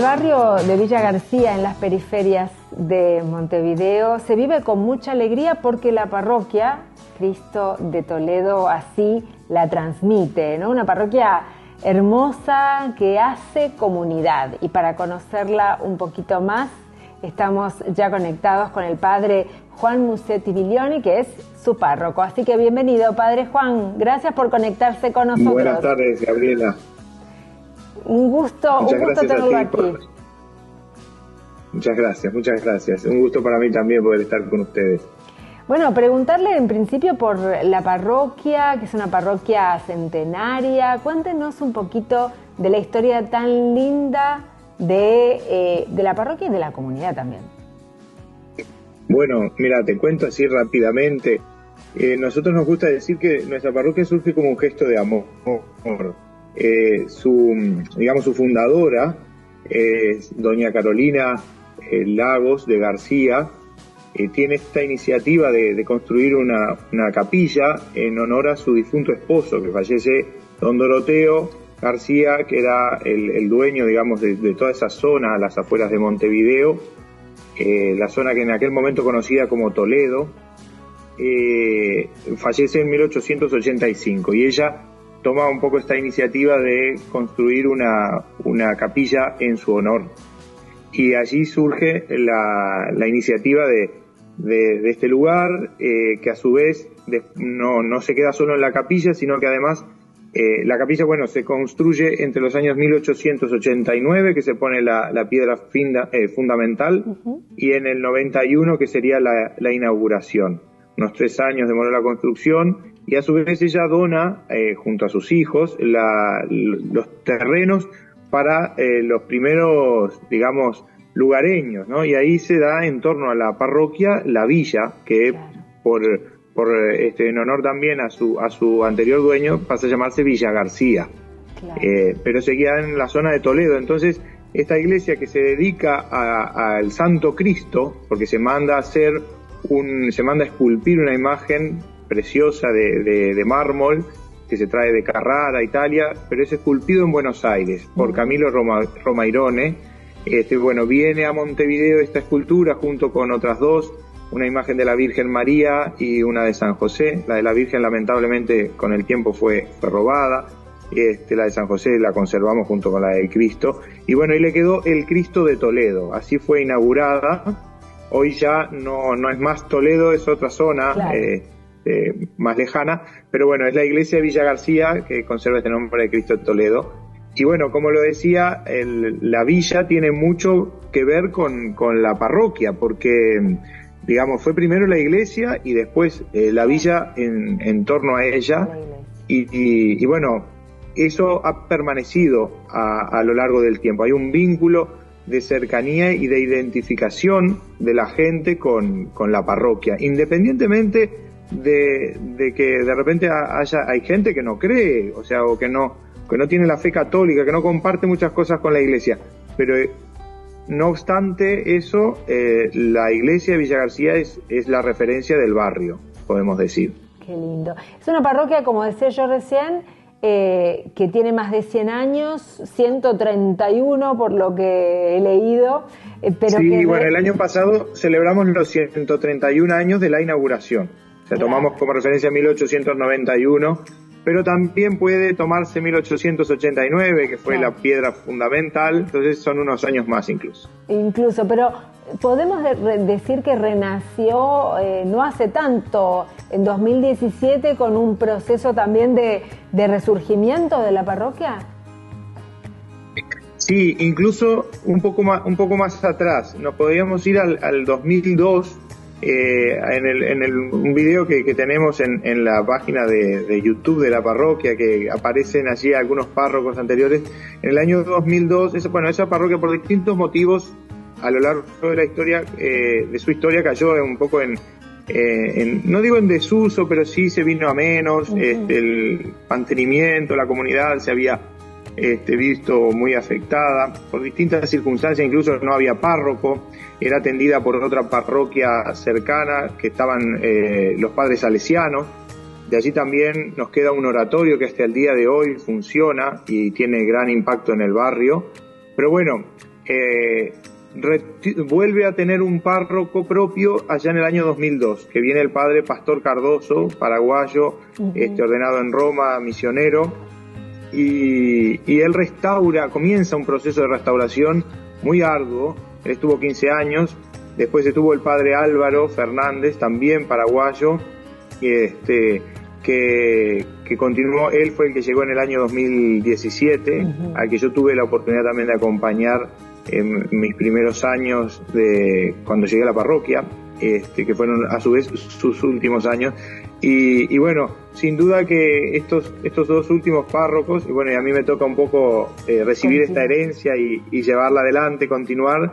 barrio de Villa García, en las periferias de Montevideo, se vive con mucha alegría porque la parroquia Cristo de Toledo así la transmite, ¿no? Una parroquia hermosa que hace comunidad. Y para conocerla un poquito más, estamos ya conectados con el padre Juan Musetti Viglioni, que es su párroco. Así que bienvenido, padre Juan. Gracias por conectarse con nosotros. Buenas tardes, Gabriela. Un gusto tenerlo aquí. Muchas gracias. Un gusto para mí también poder estar con ustedes. Bueno, preguntarle en principio por la parroquia, que es una parroquia centenaria. Cuéntenos un poquito de la historia tan linda de la parroquia y de la comunidad también. Bueno, mira, te cuento así rápidamente. Nosotros nos gusta decir que nuestra parroquia surge como un gesto de amor. Su fundadora es doña Carolina Lagos de García. Tiene esta iniciativa de construir una capilla en honor a su difunto esposo, que fallece, don Doroteo García, que era el dueño, digamos, de toda esa zona, a las afueras de Montevideo, la zona que en aquel momento conocida como Toledo. Fallece en 1885 y ella toma un poco esta iniciativa de construir una capilla en su honor. Y allí surge la iniciativa de este lugar, que a su vez no se queda solo en la capilla, sino que además la capilla, se construye entre los años 1889, que se pone la piedra fundamental, y en el 91, que sería la inauguración. Unos 3 años demoró la construcción, y a su vez ella dona, junto a sus hijos, los terrenos para los primeros, digamos, lugareños, ¿no? Y ahí se da en torno a la parroquia la villa, que en honor también a su anterior dueño pasa a llamarse Villa García. Claro. Pero seguía en la zona de Toledo. Entonces, esta iglesia que se dedica al Santo Cristo, porque se manda a esculpir una imagen preciosa de mármol que se trae de Carrara, Italia, pero es esculpido en Buenos Aires por Camilo Romairone. Viene a Montevideo esta escultura junto con otras 2, una imagen de la Virgen María y una de San José. La de la Virgen lamentablemente con el tiempo fue robada. La de San José la conservamos junto con la de Cristo. Y y le quedó el Cristo de Toledo. Así fue inaugurada. Hoy ya no es más Toledo, es otra zona. Claro. Más lejana, pero es la iglesia de Villa García que conserva este nombre de Cristo de Toledo. Y como lo decía, la villa tiene mucho que ver con la parroquia, porque fue primero la iglesia y después la villa en torno a ella, y eso ha permanecido a lo largo del tiempo. Hay un vínculo de cercanía y de identificación de la gente con la parroquia, independientemente de que de repente hay gente que no cree, o que no tiene la fe católica, que no comparte muchas cosas con la iglesia, pero no obstante eso, la iglesia de Villa García es la referencia del barrio, podemos decir. Qué lindo. Es una parroquia, como decía yo recién, que tiene más de 100 años, 131 por lo que he leído. Pero sí, el año pasado celebramos los 131 años de la inauguración. Tomamos como referencia 1891, pero también puede tomarse 1889, que fue la piedra fundamental, entonces son unos años más incluso. Pero podemos decir que renació no hace tanto, en 2017, con un proceso también de resurgimiento de la parroquia. Sí, incluso un poco más atrás. Nos podríamos ir al 2002. Un video que tenemos en la página de YouTube de la parroquia, que aparecen allí algunos párrocos anteriores. En el año 2002, esa parroquia, por distintos motivos a lo largo de la historia, de su historia, cayó un poco no digo en desuso, pero sí se vino a menos. El mantenimiento, la comunidad se había visto muy afectada por distintas circunstancias, incluso no había párroco, era atendida por otra parroquia cercana, que estaban los padres salesianos. De allí también nos queda un oratorio que hasta el día de hoy funciona y tiene gran impacto en el barrio. Pero vuelve a tener un párroco propio allá en el año 2002, que viene el padre Pastor Cardoso, paraguayo, ordenado en Roma, misionero, y él comienza un proceso de restauración muy arduo. Él estuvo 15 años, después estuvo el padre Álvaro Fernández, también paraguayo, que continuó. Él fue el que llegó en el año 2017, al que yo tuve la oportunidad también de acompañar en mis primeros años cuando llegué a la parroquia, que fueron a su vez sus últimos años. Y bueno, sin duda que estos dos últimos párrocos, y bueno, y a mí me toca un poco recibir esta herencia y llevarla adelante, continuar,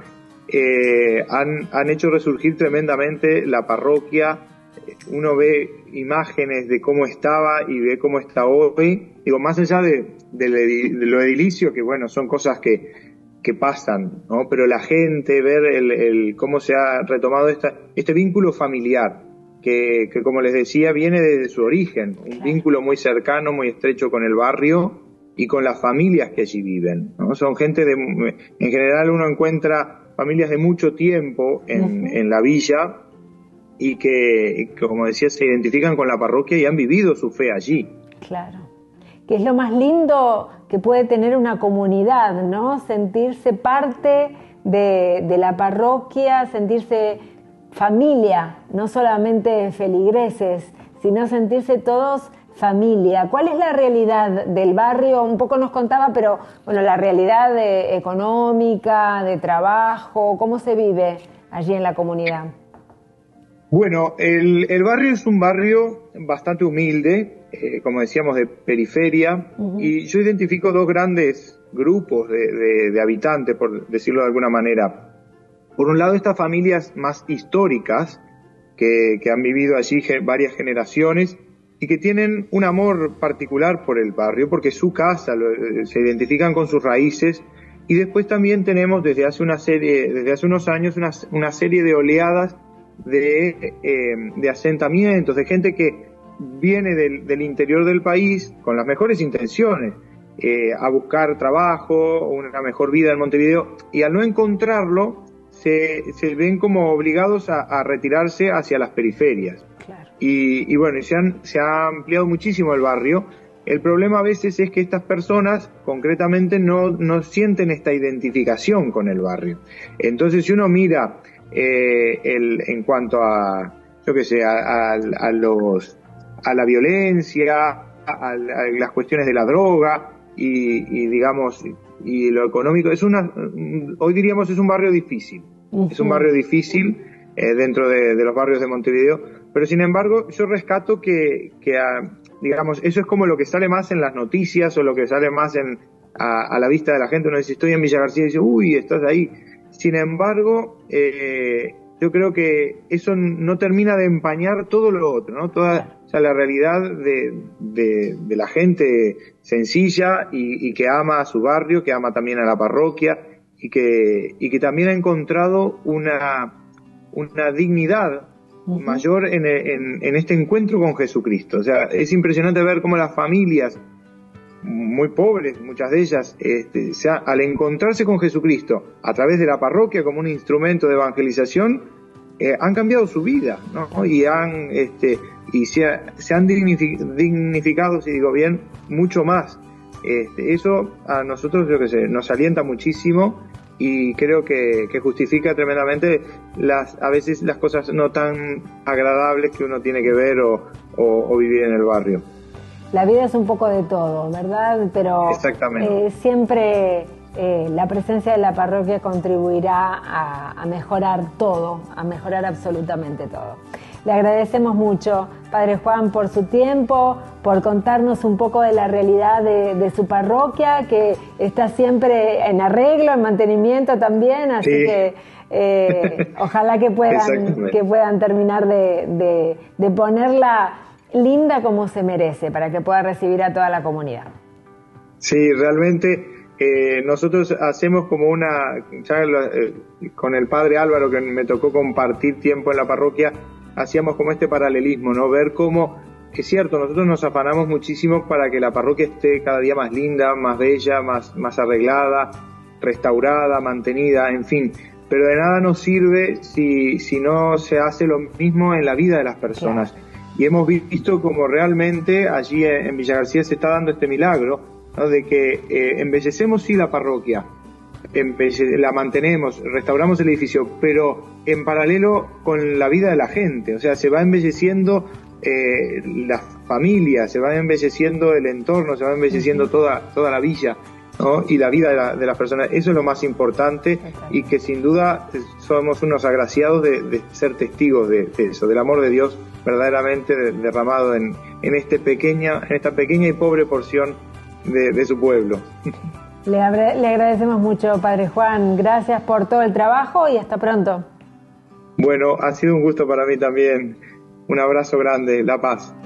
han hecho resurgir tremendamente la parroquia. Uno ve imágenes de cómo estaba y ve cómo está hoy. Digo, más allá de lo edilicio, que bueno, son cosas que pasan, ¿no? Pero la gente, ver cómo se ha retomado este vínculo familiar, que como les decía, viene desde su origen, un vínculo muy cercano, muy estrecho con el barrio y con las familias que allí viven, ¿no? Son gente en general uno encuentra familias de mucho tiempo en la villa, y que, como decía, se identifican con la parroquia y han vivido su fe allí. Claro, que es lo más lindo que puede tener una comunidad, ¿no? Sentirse parte de la parroquia, sentirse familia, no solamente feligreses, sino sentirse todos familia. ¿Cuál es la realidad del barrio? Un poco nos contaba, pero bueno, la realidad económica, de trabajo, ¿cómo se vive allí en la comunidad? Bueno, el barrio es un barrio bastante humilde, como decíamos, de periferia, y yo identifico dos grandes grupos de habitantes, por decirlo de alguna manera. Por un lado, estas familias más históricas, que han vivido allí varias generaciones y que tienen un amor particular por el barrio, porque es su casa, se identifican con sus raíces. Y después también tenemos desde hace unos años una serie de oleadas de asentamientos, de gente que viene del interior del país con las mejores intenciones, a buscar trabajo, una mejor vida en Montevideo, y al no encontrarlo se ven como obligados a retirarse hacia las periferias. Claro. Y bueno, se ha ampliado muchísimo el barrio. El problema a veces es que estas personas concretamente no sienten esta identificación con el barrio. Entonces, si uno mira en cuanto a, yo qué sé, a la violencia, a las cuestiones de la droga y digamos, y lo económico, hoy diríamos es un barrio difícil. Es un barrio difícil dentro de los barrios de Montevideo, pero sin embargo yo rescato que digamos, eso es como lo que sale más en las noticias o lo que sale más a la vista de la gente. Uno dice, estoy en Villa García, y dice, uy, estás ahí. Sin embargo, yo creo que eso no termina de empañar todo lo otro, ¿no? O sea, la realidad de la gente sencilla y que ama a su barrio, que ama también a la parroquia y que también ha encontrado una dignidad mayor en este encuentro con Jesucristo. O sea, es impresionante ver cómo las familias muy pobres, muchas de ellas, al encontrarse con Jesucristo a través de la parroquia como un instrumento de evangelización, han cambiado su vida, ¿no? Y se han dignificado, si digo bien, mucho más. Eso a nosotros, yo que sé, nos alienta muchísimo y creo que justifica tremendamente a veces las cosas no tan agradables que uno tiene que ver o vivir en el barrio. La vida es un poco de todo, ¿verdad? Pero siempre la presencia de la parroquia contribuirá a mejorar todo, a mejorar absolutamente todo. Le agradecemos mucho, Padre Juan, por su tiempo, por contarnos un poco de la realidad de su parroquia, que está siempre en arreglo, en mantenimiento también, así que ojalá que puedan terminar de ponerla linda como se merece, para que pueda recibir a toda la comunidad. Sí, realmente nosotros hacemos como con el Padre Álvaro, que me tocó compartir tiempo en la parroquia, hacíamos como este paralelismo, ¿no? Ver cómo, es cierto, nosotros nos afanamos muchísimo para que la parroquia esté cada día más linda, más bella, más arreglada, restaurada, mantenida, en fin. Pero de nada nos sirve si no se hace lo mismo en la vida de las personas. Claro. Y hemos visto como realmente allí en Villa García se está dando este milagro, ¿no? De que embellecemos sí la parroquia, la mantenemos, restauramos el edificio, pero en paralelo con la vida de la gente. O sea, se va embelleciendo la familia, se va embelleciendo el entorno, se va embelleciendo toda la villa, ¿no? Y la vida de las personas. Eso es lo más importante, y que sin duda somos unos agraciados de ser testigos de eso, del amor de Dios verdaderamente derramado en esta pequeña y pobre porción de su pueblo. Le agradecemos mucho, Padre Juan. Gracias por todo el trabajo y hasta pronto. Bueno, ha sido un gusto para mí también. Un abrazo grande, La Paz.